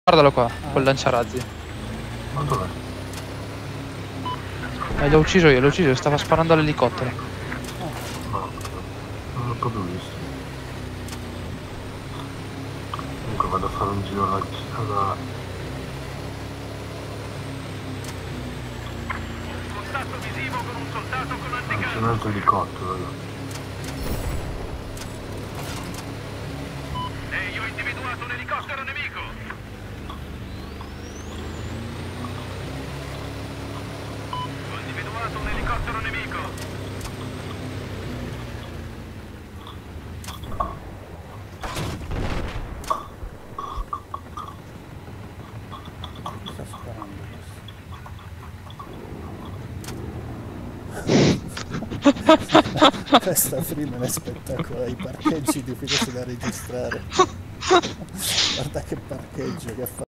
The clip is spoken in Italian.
Guardalo qua, col lanciarazzi. Ma dov'è? L'ho ucciso io, stava sparando all'elicottero. No, non l'ho proprio visto. Comunque vado a fare un giro alla... Contatto visivo con un soldato con c'è anticarro. un altro elicottero là. Ehi, ho individuato un elicottero nemico. Ho individuato un elicottero nemico. Sta sparando questa film è spettacolare, i parcheggi difficili da registrare. Guarda che parcheggio che fa.